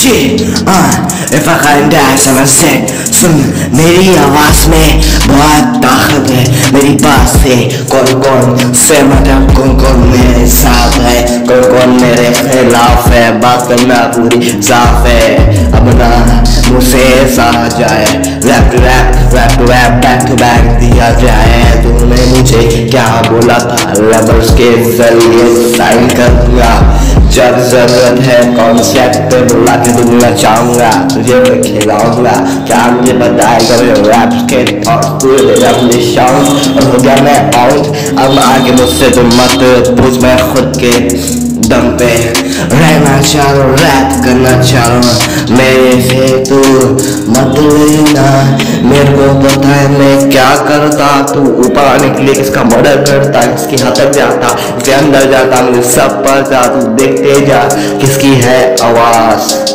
shit, if I can't dance on a set, सुन मेरी आवाज में बहुत ताकत है मेरी पास से। कौन कौन से मतलब कौन कौन मेरे साथ है, कौन कौन मेरे खिलाफ है, बात करना पूरी साफ है। अब ना मुझसे सा जाए, rap to rap rap to rap back to back दिया जाए। तूने मुझे क्या बोला था, रबर्स के जरिए साइन कर दूंगा। जब जरूरत है कॉन्सेप्ट पे बुला के दूंगा, चाहूंगा तुझे मैं खिलाऊंगा। क्या मुझे बताएगा मेरे रैप्स के अपने शाउंड, और हो गया मैं आउट। अब आगे मुझसे तुम मत पूछ, मैं खुद के दम पे रहना चाहो, रैप करना चाहो। मेरे से तू मत लेना, मेरे को पता है मैं क्या करता। तू ऊपर आने के लिए किसका मर्डर करता, किसकी हद तक जाता, इसके अंदर जाता, मुझे सब पता। तू देखते जा किसकी है आवाज।